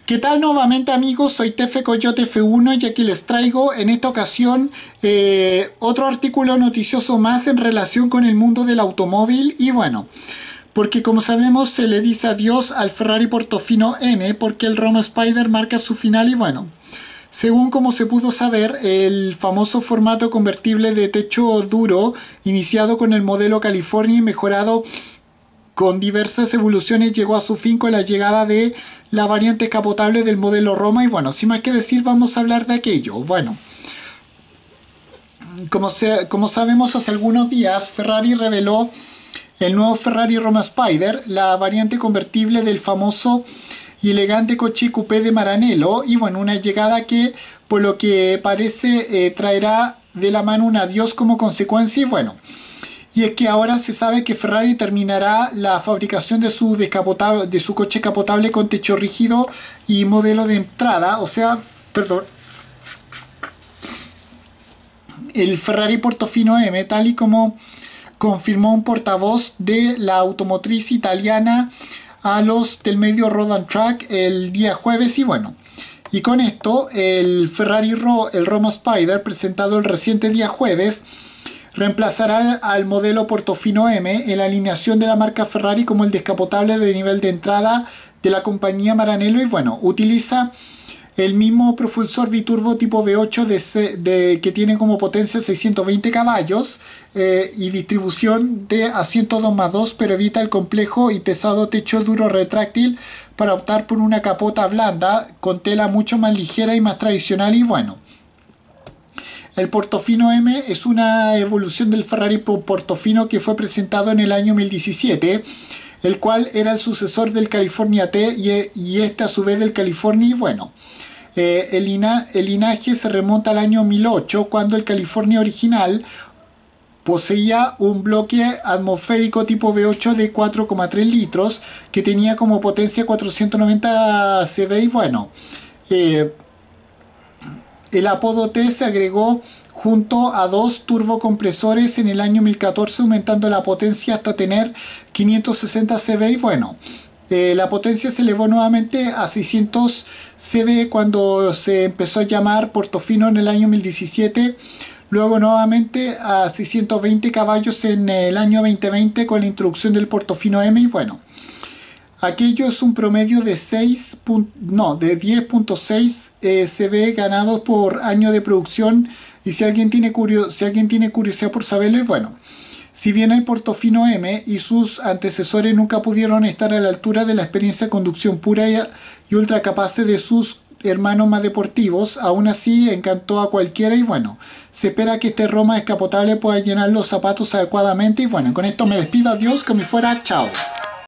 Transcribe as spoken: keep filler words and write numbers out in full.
¿Qué tal nuevamente amigos? Soy Tefe Coyote F uno y aquí les traigo en esta ocasión eh, otro artículo noticioso más en relación con el mundo del automóvil y bueno, porque como sabemos se le dice adiós al Ferrari Portofino M porque el Roma Spider marca su final y bueno, según como se pudo saber, el famoso formato convertible de techo duro iniciado con el modelo California y mejorado con diversas evoluciones llegó a su fin con la llegada de la variante capotable del modelo Roma y bueno, sin más que decir vamos a hablar de aquello. Bueno, como, se, como sabemos hace algunos días Ferrari reveló el nuevo Ferrari Roma Spider, la variante convertible del famoso y elegante coche coupé de Maranello y bueno, una llegada que por lo que parece eh, traerá de la mano un adiós como consecuencia y bueno, y es que ahora se sabe que Ferrari terminará la fabricación de su, descapotable, de su coche capotable con techo rígido y modelo de entrada, o sea, perdón, el Ferrari Portofino M, tal y como confirmó un portavoz de la automotriz italiana a los del medio Road and Track el día jueves y bueno. Y con esto, el Ferrari Ro, el Roma Spider, presentado el reciente día jueves, reemplazará al modelo Portofino M en la alineación de la marca Ferrari como el descapotable de nivel de entrada de la compañía Maranello y bueno, utiliza el mismo propulsor biturbo tipo V ocho de, de, que tiene como potencia seiscientos veinte caballos eh, y distribución de asiento dos más dos, pero evita el complejo y pesado techo duro retráctil para optar por una capota blanda con tela mucho más ligera y más tradicional y bueno. El Portofino M es una evolución del Ferrari Portofino que fue presentado en el año dos mil diecisiete, el cual era el sucesor del California T y, y este a su vez del California y bueno, eh, el, lina, el linaje se remonta al año mil ocho cuando el California original poseía un bloque atmosférico tipo V ocho de cuatro coma tres litros que tenía como potencia cuatrocientos noventa caballos y bueno, eh, el apodo T se agregó junto a dos turbocompresores en el año dos mil catorce, aumentando la potencia hasta tener quinientos sesenta caballos y bueno, eh, la potencia se elevó nuevamente a seiscientos caballos cuando se empezó a llamar Portofino en el año dos mil diecisiete, luego nuevamente a seiscientos veinte caballos en el año dos mil veinte con la introducción del Portofino M y bueno, aquello es un promedio de seis, no, de diez punto seis eh, C V ganados por año de producción y si alguien tiene curio, si alguien tiene curiosidad por saberlo, es bueno. Si bien el Portofino M y sus antecesores nunca pudieron estar a la altura de la experiencia de conducción pura y, y ultra capaces de sus hermanos más deportivos, aún así encantó a cualquiera y bueno, se espera que este Roma descapotable pueda llenar los zapatos adecuadamente y bueno, con esto me despido, adiós, como fuera, chao.